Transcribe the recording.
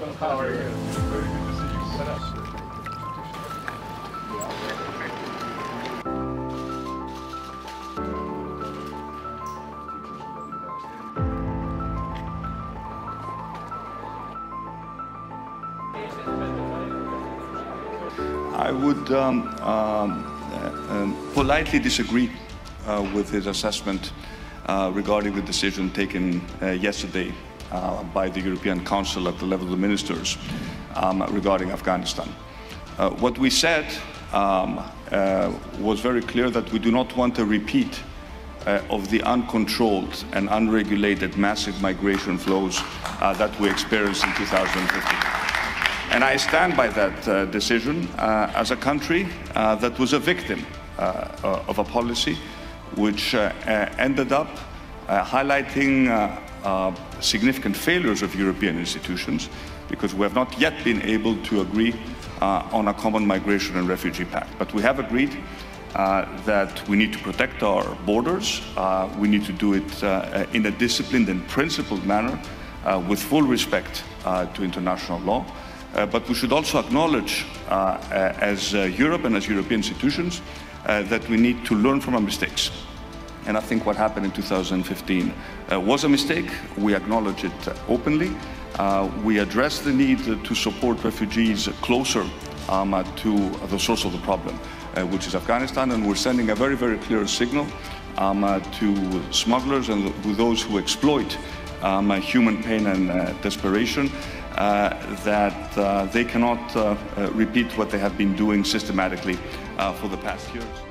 Well, how are you? Very good to see you. Set up. I would politely disagree with his assessment regarding the decision taken yesterday by the European Council at the level of the ministers regarding Afghanistan. What we said was very clear that we do not want a repeat of the uncontrolled and unregulated massive migration flows that we experienced in 2015. And I stand by that decision as a country that was a victim of a policy which ended up highlighting significant failures of European institutions, because we have not yet been able to agree on a common migration and refugee pact. But we have agreed that we need to protect our borders. We need to do it in a disciplined and principled manner with full respect to international law. But we should also acknowledge, as Europe and as European institutions, that we need to learn from our mistakes. And I think what happened in 2015 was a mistake. We acknowledge it openly. We address the need to support refugees closer to the source of the problem, which is Afghanistan. And we're sending a very, very clear signal to smugglers and to those who exploit human pain and desperation, that they cannot repeat what they have been doing systematically for the past years.